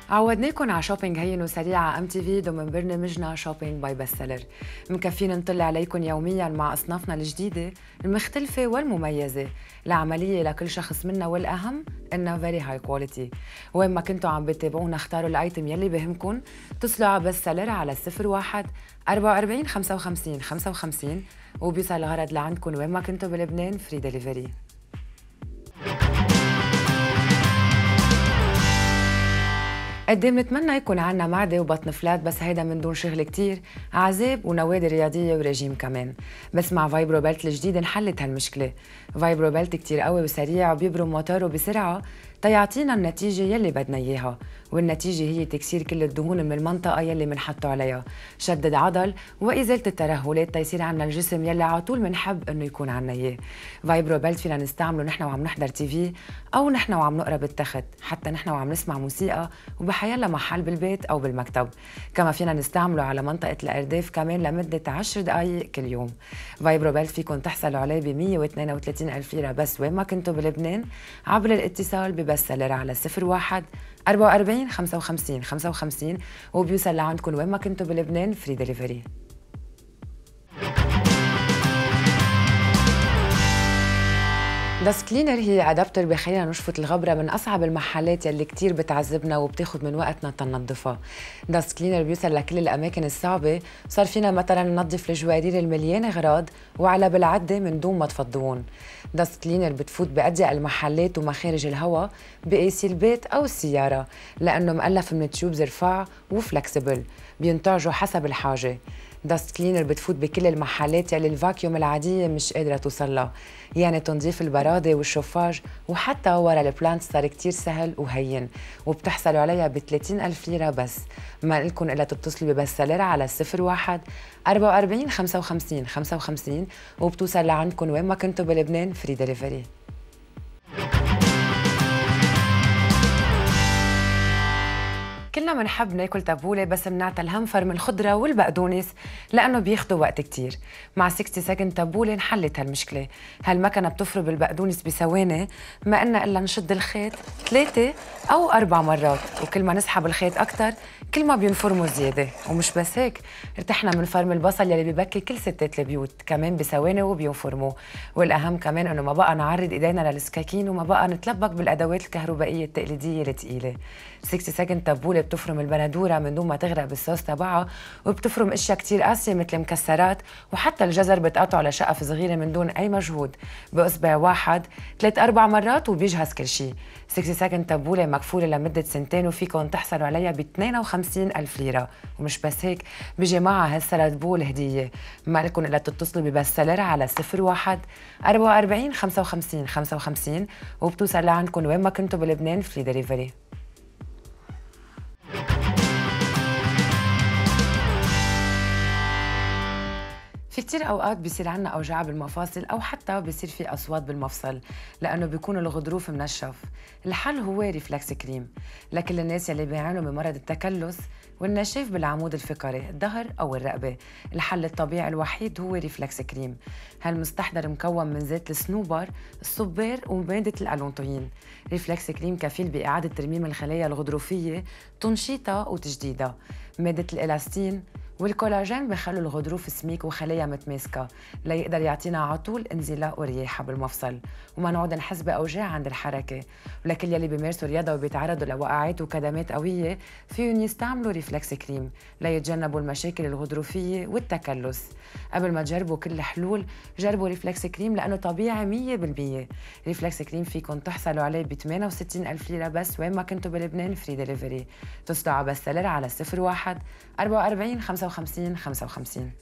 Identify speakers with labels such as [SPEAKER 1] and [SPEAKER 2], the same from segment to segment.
[SPEAKER 1] عودناكم على شوبينج هين وسريع على ام تي في ضمن برنامجنا شوبينج باي بستسيلر. مكفين نطلع عليكم يوميا مع اصنافنا الجديده المختلفه والمميزه العمليه لكل شخص منا، والاهم انها فيري هاي كواليتي. وين ما كنتوا عم بتتابعونا اختاروا الايتم يلي بهمكم، اتصلوا على بستسيلر على 01 44 55 55 وبيوصل الغرض لعندكم وين ما كنتوا بلبنان، فري دليفري. قد ايه بنتمنى يكون عنا معدة وبطن فلات، بس هيدا من دون شغل كتير، عذاب ونوادي رياضية ورجيم كمان. بس مع فايبرو بيلت الجديد انحلت هالمشكلة. فايبرو بيلت كتير قوي وسريع وبيبرم موتوره بسرعة تيعطينا النتيجة يلي بدنا إياها، والنتيجة هي تكسير كل الدهون من المنطقة يلي منحطه عليها، شدد عضل وإزالة الترهلات تيصير عنا الجسم يلي على طول منحب إنه يكون عنا إياه. فايبرو بيلت فينا نستعمله نحن وعم نحضر تي في أو نحن وعم نقرا بالتخت، حتى نحن وعم نسمع موسيقى وبحيلا محل بالبيت أو بالمكتب. كما فينا نستعمله على منطقة الأرداف كمان لمدة 10 دقايق كل يوم. فايبرو بيلت فيكم تحصلوا عليه ب 132 ألف ليرة بس وين ما كنتوا بلبنان، عبر الاتصال ببستسيلر على 01 44 55 55 وبيوصل لعندكم وين ما كنتوا بلبنان، فري دليفري. داست كلينر هي ادابتر بخلينا نشفط الغبره من اصعب المحلات يلي كتير بتعذبنا وبتاخد من وقتنا تنظفها. داست كلينر بيوصل لكل الاماكن الصعبه، صار فينا مثلا ننظف الجوارير المليانه اغراض وعلى بالعده من دون ما تفضوهم. داست كلينر بتفوت باضيق المحلات ومخارج الهواء بقيس البيت او السياره، لانه مؤلف من تيوبز رفاع وفلكسبل بينتعجوا حسب الحاجه. داست كلينر بتفوت بكل المحلات يلي الفاكيوم العادية مش قادرة توصلها، يعني تنظيف البرادة والشوفاج وحتى ورا البلانت صار كتير سهل وهين، وبتحصلوا عليها ب 30 ألف ليرة بس. ما لكم إلا تتصلوا ببستسيلر على 01 44 55 55 وبتوصل لعندكم وين ما كنتوا بلبنان، فري دليفري. كلنا منحب ناكل تبولة، بس منعطى الهنفر من الخضرة والبقدونس لأنه بياخدوا وقت كتير. مع 60 سكند تبولة انحلت هالمشكلة. هالمكنة بتفرم البقدونس بثواني، ما إلنا إلا نشد الخيط 3 أو 4 مرات، وكل ما نسحب الخيط أكتر كل ما بينفرموا زيادة. ومش بس هيك، ارتحنا من فرم البصل يلي ببكي كل ستات البيوت كمان بثواني وبينفرموا. والأهم كمان إنه ما بقى نعرض إيدينا للسكاكين وما بقى نتلبك بالأدوات الكهربائية التقليدية الثقيلة. 60 سكند تبولة بتفرم البندورة من دون ما تغرق بالصوص تبعها، وبتفرم اشياء كتير قاسية مثل مكسرات، وحتى الجزر بتقطعه لشقف صغيرة من دون أي مجهود بإصبع واحد 3-4 مرات وبيجهز كل شيء. 60 سكند تبولة مكفولة لمدة 2 وفيكم تحصلوا عليها ب 52 ألف ليرة. ومش بس هيك، بيجي معها هالسلad بول هدية. ما لكم إلا تتصلوا ببستسيلر على 01 44 55 55 وبتوصل لعندكم وين ما كنتوا بلبنان، فري دليفري. في كتير أوقات بيصير عنا أوجاع بالمفاصل أو حتى بيصير في أصوات بالمفصل لأنه بيكون الغضروف منشف. الحل هو ريفلكس كريم لكل الناس يلي بيعانوا من مرض التكلس والنشاف بالعمود الفقري، الظهر أو الرقبة. الحل الطبيعي الوحيد هو ريفلكس كريم. هالمستحضر مكون من زيت الصنوبر، الصبار ومادة الألونتوين. ريفلكس كريم كفيل بإعادة ترميم الخلايا الغضروفية، تنشيطها وتجديدها. مادة الإلاستين والكولاجين بخلوا الغضروف سميك وخلايا متماسكة ليقدر يعطينا على طول انزلاق ورياحة بالمفصل، وما نقعد نحس بأوجاع عند الحركة. ولكل يلي بيمارسوا رياضة وبيتعرضوا لوقعات وكدمات قوية فيهم يستعملوا ريفلكس كريم ليتجنبوا المشاكل الغضروفية والتكلس. قبل ما تجربوا كل الحلول جربوا ريفلكس كريم لأنه طبيعي 100%. ريفلكس كريم فيكم تحصلوا عليه ب 68 ألف ليرة بس وين ما كنتوا بلبنان، فري دليفري. تصلوا على بستسيلر على 01 44 55 55.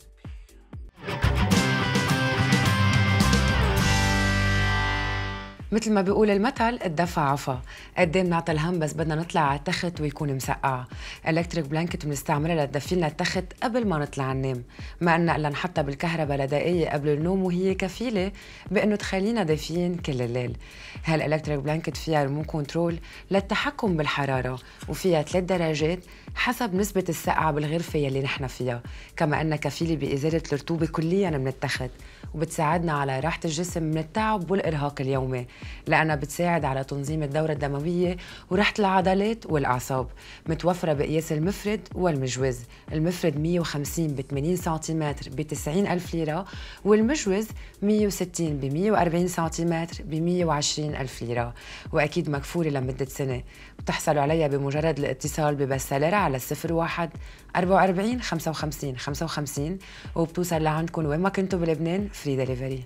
[SPEAKER 1] مثل ما بيقول المثل، الدفع عفا. قد ايه بنعطي الهم بس بدنا نطلع على التخت ويكون مسقع. الكتريك بلانكت بنستعملها لتدفي لنا التخت قبل ما نطلع ننام، ما قلنا الا نحطها بالكهرباء لدقايق قبل النوم وهي كفيله بانه تخلينا دافيين كل الليل. هالالكتريك بلانكت فيها ريموت كنترول للتحكم بالحراره، وفيها 3 درجات حسب نسبه السقعه بالغرفه يلي نحن فيها. كما انها كفيله بازاله الرطوبه كليا من التخت، وبتساعدنا على راحه الجسم من التعب والارهاق اليومي لأنها بتساعد على تنظيم الدورة الدموية وراحة العضلات والأعصاب. متوفرة بقياس المفرد والمجوز. المفرد 150 ب 80 سنتيمتر ب 90,000 ليرة، والمجوز 160 ب 140 سنتيمتر ب 120,000 ليرة، وأكيد مكفولة لمدة سنة. بتحصلوا عليها بمجرد الاتصال ببسالرة على 01 44 55 55، وبتوصل لعندكم وين ما كنتوا بلبنان فري دليفري.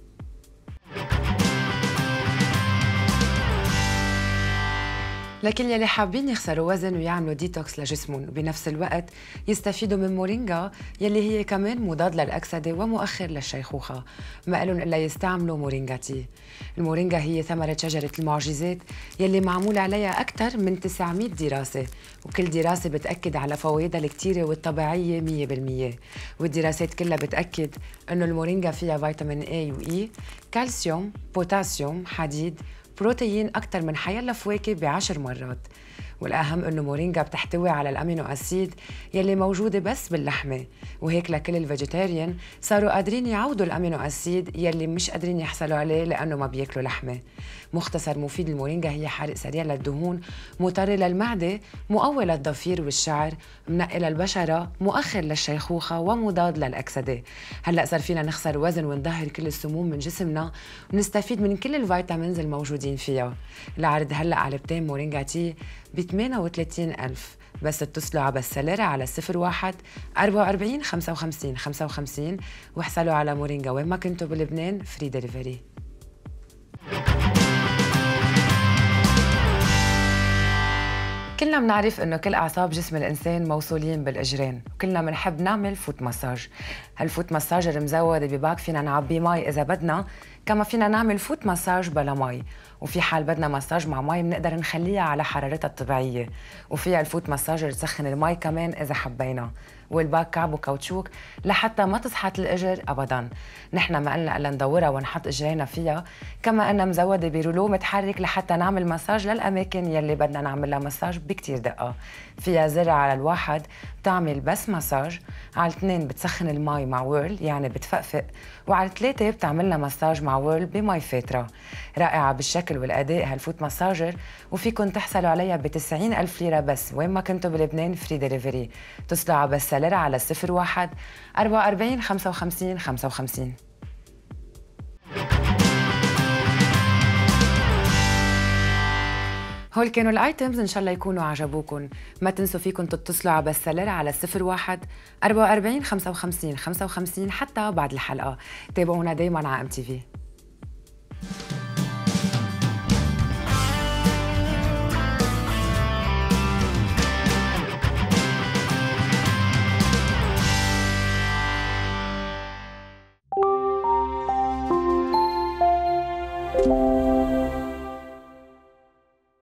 [SPEAKER 1] لكن يلي حابين يخسروا وزن ويعملوا ديتوكس لجسمهم وبنفس الوقت يستفيدوا من مورينجا يلي هي كمان مضاد للأكسدة ومؤخر للشيخوخة، ما لهم إلا يستعملوا مورينجا تي. المورينجا هي ثمرة شجرة المعجزات يلي معمول عليها أكثر من 900 دراسة، وكل دراسة بتأكد على فوائدها الكتيرة والطبيعية 100%. والدراسات كلها بتأكد إنه المورينجا فيها فيتامين A و E، كالسيوم، بوتاسيوم، حديد، بروتين أكثر من حيلا فواكه ب10 مرات. والأهم إنه مورينجا بتحتوي على الأمينو أسيد يلي موجودة بس باللحمة، وهيك لكل الفيجيتيريان صاروا قادرين يعوضوا الأمينو أسيد يلي مش قادرين يحصلوا عليه لأنه ما بياكلوا لحمة. مختصر مفيد المورينجا هي حرق سريع للدهون، مطري للمعدة، مقوي للضفير والشعر، منقي للبشرة، مؤخر للشيخوخة، ومضاد للأكسدة. هلأ صار فينا نخسر وزن ونظهر كل السموم من جسمنا ونستفيد من كل الفيتامينز الموجودين فيها. العرض هلأ علبتين مورينجا تي ب 38,000، بس اتصلوا على بسالرة على 01 44 55 55 واحصلوا على مورينجا وين ما كنتوا بلبنان فري دليفري. كلنا بنعرف انه كل اعصاب جسم الانسان موصولين بالاجرين، وكلنا بنحب نعمل فوت مساج. هالفوت مساج المزود بباك فينا نعبيه مي اذا بدنا، كما فينا نعمل فوت مساج بلا مي، وفي حال بدنا مساج مع مي بنقدر نخليها على حرارتها الطبيعيه، وفيها الفوت مساج تسخن المي كمان اذا حبينا. والباك كعبه كاوتشوك لحتى ما تصحت الاجر ابدا. نحن ما قلنا الا ندورها ونحط اجرينا فيها، كما انها مزوده برولو متحرك لحتى نعمل مساج للاماكن يلي بدنا نعمل لها مساج بكتير دقه. فيها زر على الواحد بتعمل بس مساج، على الاثنين بتسخن المي مع ويرل يعني بتفقفق، وعلى الثلاثه بتعملنا مساج مع ويرل بمي فاتره. رائعه بالشكل والاداء هالفوت مساجر، وفيكن تحصلوا عليها ب 90,000 ليره بس وين ما كنتوا بلبنان فري دليفري. اتصلوا على بسالرة على 01 44 55 55. هول كانوا الايتمز، ان شاء الله يكونوا عجبوكم. ما تنسوا فيكم تتصلوا على بسالرة على 01 44 55 55 حتى بعد الحلقه. تابعونا دايما على MTV.